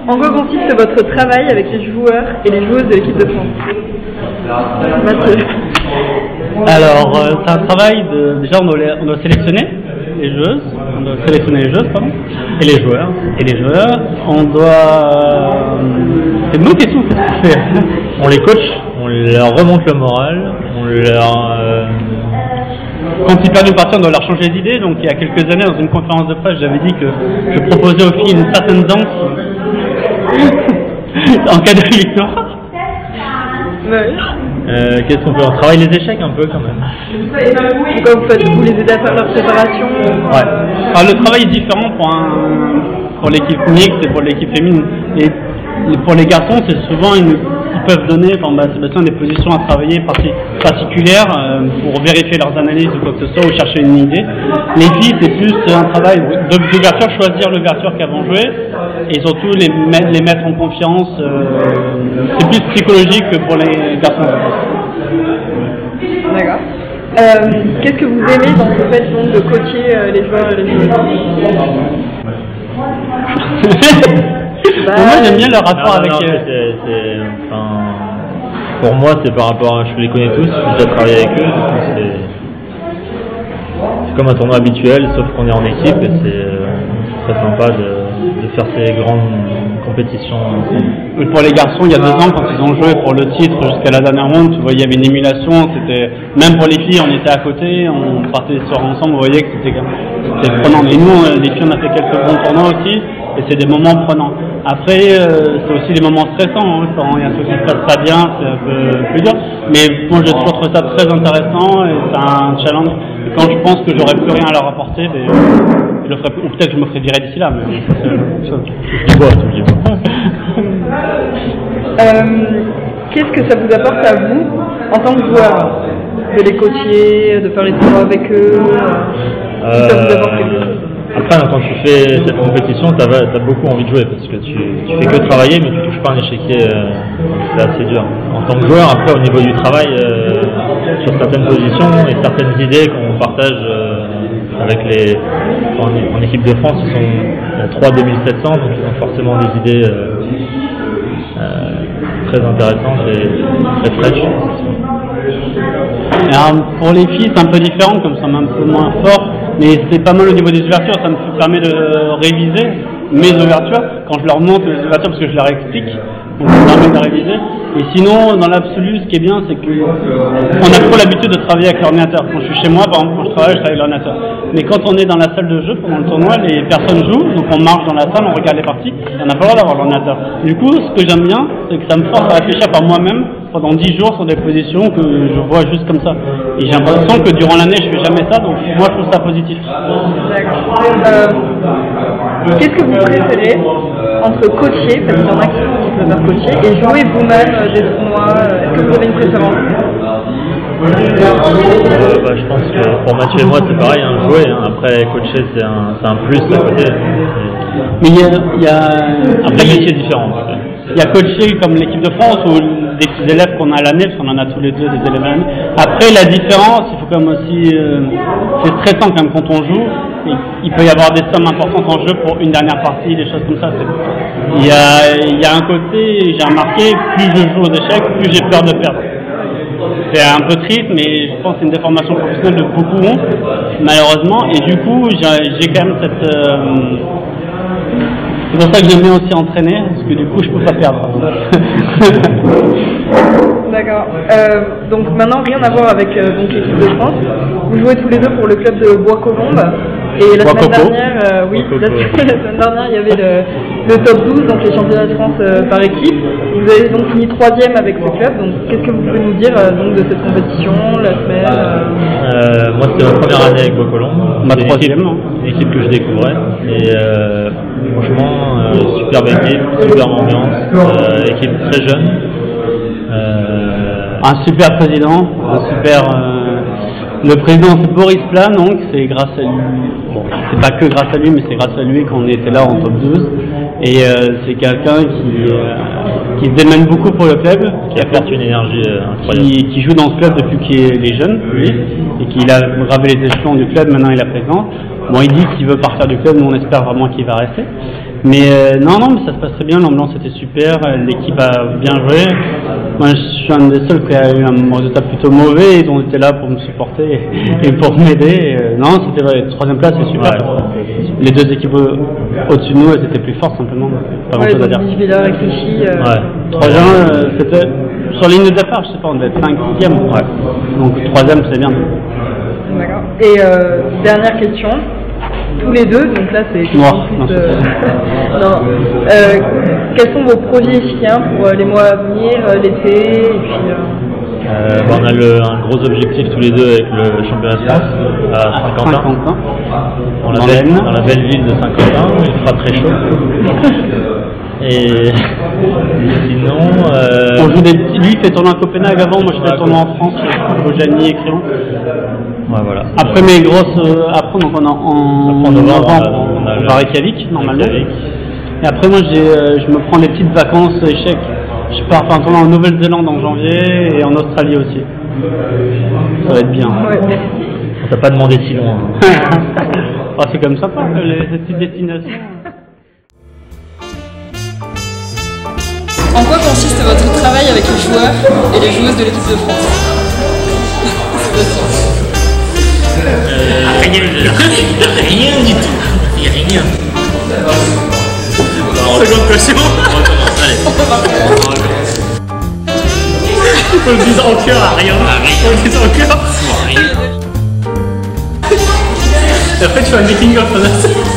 En quoi consiste votre travail avec les joueurs et les joueuses de l'équipe de France? Mathieu. Alors, c'est un travail déjà on doit sélectionner les joueuses, et les joueurs. On doit. C'est nous qui souffrent. On les coach, on leur remonte le moral, on leur. Quand ils perdent une partie, on doit leur changer d'idée. Donc, il y a quelques années, dans une conférence de presse, j'avais dit que je proposais aux filles une certaine danse en cas de victoire. Qu'est-ce qu'on peut? On travaille les échecs un peu quand même. Pourquoi vous les aidez à faire leur préparation? Ouais. Alors, le travail est différent pour l'équipe mixte et pour l'équipe féminine. Et pour les garçons, c'est souvent ils peuvent donner Sébastien des positions à travailler particulières pour vérifier leurs analyses ou quoi que ce soit, ou chercher une idée. Les filles, c'est plus un travail d'ouverture, choisir l'ouverture qu'elles vont jouer, et surtout les mettre en confiance. C'est plus psychologique que pour les garçons. D'accord. Qu'est-ce que vous aimez dans le fait donc, de coacher les joueurs et les joueuses? Moi j'aime bien leur rapport avec. Pour moi, c'est par rapport à. Je les connais tous, j'ai déjà travaillé avec eux. C'est comme un tournoi habituel, sauf qu'on est en équipe et c'est très sympa de faire ces grandes compétitions ensemble. Pour les garçons, il y a 2 ans, quand ils ont joué pour le titre jusqu'à la dernière ronde, tu vois, il y avait une émulation. C'était même pour les filles, on était à côté, on partait sur ensemble, vous voyez que c'était prenant. Et nous, les filles, on a fait quelques bons tournois aussi. Et c'est des moments prenants. Après, c'est aussi des moments stressants. Hein. Quand il y a un truc qui ne se passe pas bien, c'est un peu plus dur. Mais bon, j'ai toujours trouvé ça très intéressant et c'est un challenge. Et quand je pense que j'aurais plus rien à leur apporter, je le ferai, ou peut-être que je me ferai virer d'ici là. Mais tu dis quoi. Qu'est-ce que ça vous apporte à vous, en tant que joueur, de les coacher, de faire les tournois avec eux? Ça vous apporte quelque chose? Après, quand tu fais cette compétition, tu as beaucoup envie de jouer parce que tu fais que travailler, mais tu touches pas un échiquier, c'est assez dur. En tant que joueur, après, au niveau du travail, sur certaines positions et certaines idées qu'on partage avec en équipe de France, ils sont 3 2700, donc ils ont forcément des idées très intéressantes et très fraîches. Alors, pour les filles, c'est un peu différent, comme ça, un peu moins fort. Mais c'est pas mal au niveau des ouvertures, ça me permet de réviser mes ouvertures quand je leur montre les ouvertures parce que je leur explique, donc ça me permet de réviser. Et sinon, dans l'absolu, ce qui est bien, c'est qu'on a trop l'habitude de travailler avec l'ordinateur. Quand je suis chez moi, par exemple, quand je travaille avec l'ordinateur. Mais quand on est dans la salle de jeu pendant le tournoi, les personnes jouent, donc on marche dans la salle, on regarde les parties, et on n'a pas le droit d'avoir l'ordinateur. Du coup, ce que j'aime bien, c'est que ça me force à réfléchir par moi-même pendant 10 jours sur des positions que je vois juste comme ça. Et j'ai l'impression que durant l'année, je fais jamais ça, donc moi, je trouve ça positif. D'accord. Qu'est-ce que vous préférez entre coacher, parce qu'il y en a qui préfèrent coacher, et jouer vous-même des tournois? Est-ce que vous avez une préférence? Je pense que pour Mathieu et moi, c'est pareil, hein, jouer. Hein. Après, coacher, c'est un plus à côté. Mais il y a après, métier différent. Il y a coacher comme l'équipe de France ou des petits élèves qu'on a à l'année, parce qu'on en a tous les deux des élèves à l'année. Après, la différence, il faut quand même aussi, c'est stressant quand même quand on joue. Il peut y avoir des sommes importantes en jeu pour une dernière partie, des choses comme ça. Il y a un côté, j'ai remarqué, plus je joue aux échecs, plus j'ai peur de perdre. C'est un peu triste, mais je pense que c'est une déformation professionnelle de beaucoup ont, malheureusement. Et du coup, j'ai quand même cette... c'est pour ça que j'aime bien aussi entraîner, parce que du coup, je peux pas perdre. D'accord. Donc maintenant, rien à voir avec l'équipe de France. Vous jouez tous les deux pour le club de Bois-Colombes. Et la semaine dernière, la semaine dernière, il y avait le top 12, donc les championnats de France par équipe. Vous avez donc fini 3e avec ce club. Donc, qu'est-ce que vous pouvez nous dire donc, de cette compétition, la semaine? Moi, c'était ma première année avec Bois-Colombes. Ma 3e. Une équipe que je découvrais. Et franchement, superbe équipe, super ambiance, équipe très jeune. Un super président, le président c'est Boris Plan, donc c'est grâce à lui, bon, c'est pas que grâce à lui, mais c'est grâce à lui qu'on était là en top 12. Et c'est quelqu'un qui se démène beaucoup pour le club, qui apporte une énergie incroyable, qui joue dans ce club depuis qu'il est jeune, lui, et qu'il a gravé les échelons du club, maintenant il est président. Bon, il dit qu'il veut partir du club, nous on espère vraiment qu'il va rester. Mais non, mais ça se passe très bien, l'ambiance était super, l'équipe a bien joué. Moi, je suis un des seuls qui a eu un résultat plutôt mauvais, ils ont été là pour me supporter et pour m'aider. Non, c'était vrai, troisième place, c'est super. Ouais. Les deux équipes au-dessus de nous, elles étaient plus fortes simplement. Pas grand chose à dire. Villa réfléchi. Ouais. 3-1, c'était sur ligne de départ, je sais pas, on devait être 5-6e. Ouais. Donc troisième, c'est bien. D'accord. Et dernière question. Tous les deux, donc là c'est noir. Non. Quels sont vos projets chiens pour les mois à venir, l'été et puis on a un gros objectif tous les deux avec le championnat de France à Saint-Quentin. Dans la belle ville de Saint-Quentin, il fera très chaud. Et sinon... On joue des petits... Lui il fait tourner à Copenhague avant, moi je fais tourner en France, au Jani et Créon. Ouais, voilà. Après mes grosses... Après donc en novembre, on va à Reykjavik normalement. Et après moi je me prends les petites vacances échecs. Je pars faire un tournoi en Nouvelle-Zélande en janvier et en Australie aussi. Ça va être bien. Ouais. On t'a pas demandé si loin. Oh, c'est comme ça, ces petites destinations. En quoi consiste votre travail avec les joueurs et les joueuses de l'équipe de France? Rien du tout. Il n'y a rien. Seconde question. On recommence, allez. On recommence. On le dise en cœur à rien. On le dise en cœur. Et après tu fais un making of.